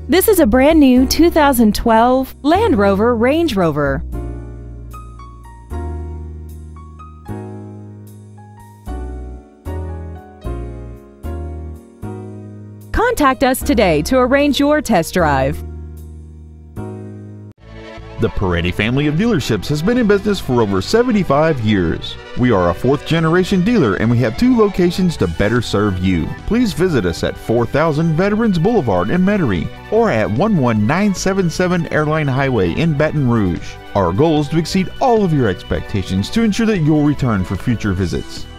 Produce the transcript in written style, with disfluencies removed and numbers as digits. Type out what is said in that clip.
This is a brand new 2012 Land Rover Range Rover. Contact us today to arrange your test drive. The Paretti family of dealerships has been in business for over 75 years. We are a fourth-generation dealer and we have 2 locations to better serve you. Please visit us at 4000 Veterans Boulevard in Metairie or at 11977 Airline Highway in Baton Rouge. Our goal is to exceed all of your expectations to ensure that you'll return for future visits.